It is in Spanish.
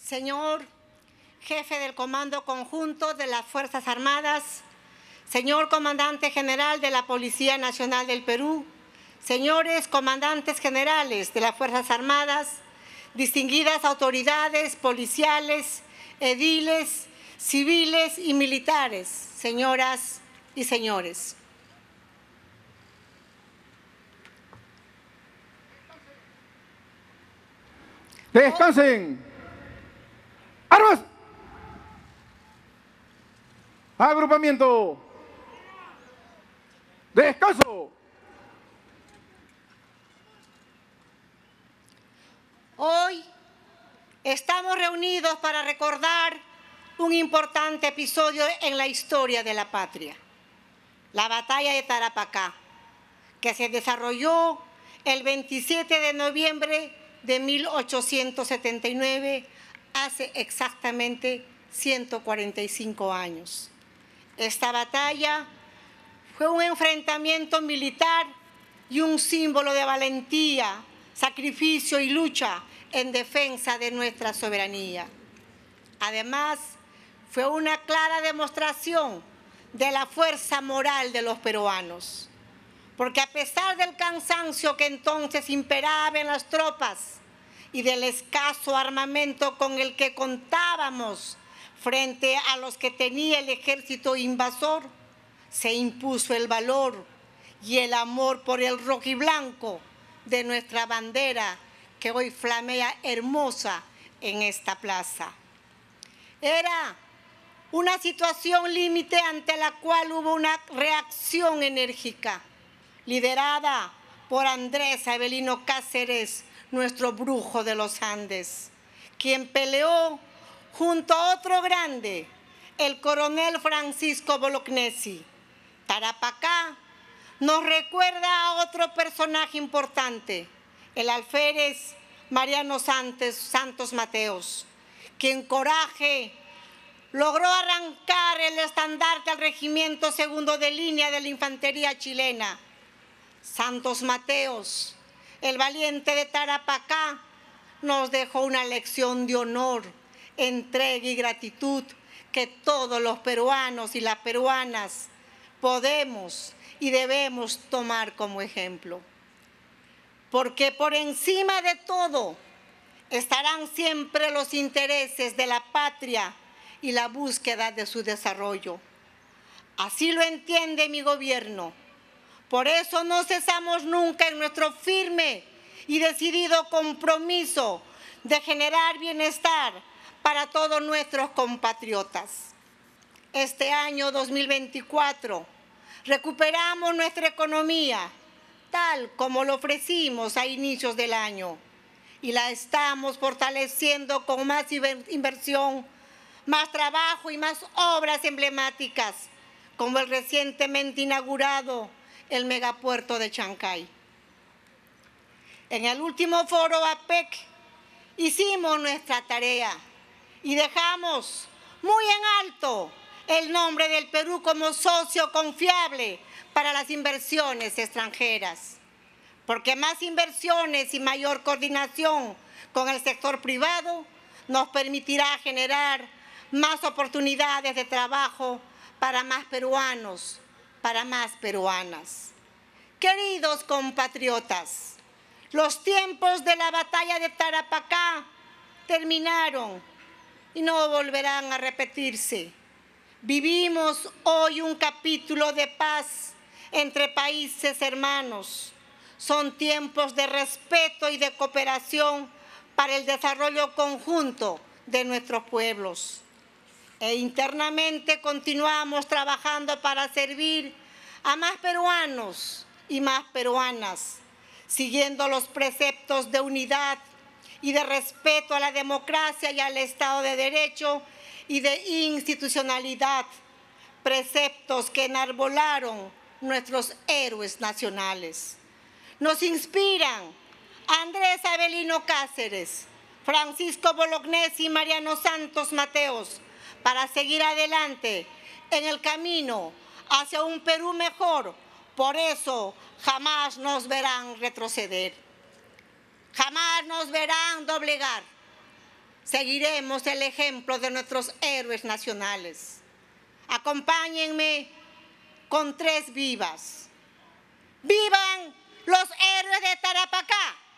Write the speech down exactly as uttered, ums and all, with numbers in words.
señor jefe del Comando Conjunto de las Fuerzas Armadas, señor comandante general de la Policía Nacional del Perú, señores comandantes generales de las Fuerzas Armadas, distinguidas autoridades policiales, ediles, civiles y militares, señoras y señores. Descansen. ¡Armas! Agrupamiento. Descanso. Hoy estamos reunidos para recordar un importante episodio en la historia de la patria, la batalla de Tarapacá, que se desarrolló el veintisiete de noviembre de mil ochocientos setenta y nueve, hace exactamente ciento cuarenta y cinco años. Esta batalla fue un enfrentamiento militar y un símbolo de valentía, sacrificio y lucha en defensa de nuestra soberanía. Además, fue una clara demostración de la fuerza moral de los peruanos, porque a pesar del cansancio que entonces imperaba en las tropas y del escaso armamento con el que contábamos frente a los que tenía el ejército invasor, se impuso el valor y el amor por el rojiblanco de nuestra bandera, que hoy flamea hermosa en esta plaza. Era una situación límite ante la cual hubo una reacción enérgica, liderada por Andrés Avelino Cáceres, nuestro brujo de los Andes, quien peleó junto a otro grande, el coronel Francisco Bolognesi. Tarapacá nos recuerda a otro personaje importante, el alférez Mariano Santos, Santos Mateos, quien coraje logró arrancar el estandarte al Regimiento Segundo de Línea de la Infantería Chilena. Santos Mateos, el valiente de Tarapacá, nos dejó una lección de honor, entrega y gratitud que todos los peruanos y las peruanas podemos y debemos tomar como ejemplo. Porque por encima de todo estarán siempre los intereses de la patria y la búsqueda de su desarrollo. Así lo entiende mi gobierno. Por eso no cesamos nunca en nuestro firme y decidido compromiso de generar bienestar para todos nuestros compatriotas. Este año dos mil veinticuatro recuperamos nuestra economía tal como lo ofrecimos a inicios del año y la estamos fortaleciendo con más inversión, más trabajo y más obras emblemáticas, como el recientemente inaugurado el megapuerto de Chancay. En el último foro APEC hicimos nuestra tarea y dejamos muy en alto el nombre del Perú como socio confiable para las inversiones extranjeras, porque más inversiones y mayor coordinación con el sector privado nos permitirá generar más oportunidades de trabajo para más peruanos, para más peruanas. Queridos compatriotas, los tiempos de la batalla de Tarapacá terminaron y no volverán a repetirse. Vivimos hoy un capítulo de paz entre países hermanos. Son tiempos de respeto y de cooperación para el desarrollo conjunto de nuestros pueblos. E internamente continuamos trabajando para servir a más peruanos y más peruanas, siguiendo los preceptos de unidad y de respeto a la democracia y al Estado de Derecho y de institucionalidad, preceptos que enarbolaron nuestros héroes nacionales. Nos inspiran Andrés Avelino Cáceres, Francisco Bolognesi y Mariano Santos Mateos para seguir adelante en el camino hacia un Perú mejor. Por eso jamás nos verán retroceder, jamás nos verán doblegar. seguiremos el ejemplo de nuestros héroes nacionales. Acompáñenme con tres vivas. ¡Vivan los héroes de Tarapacá!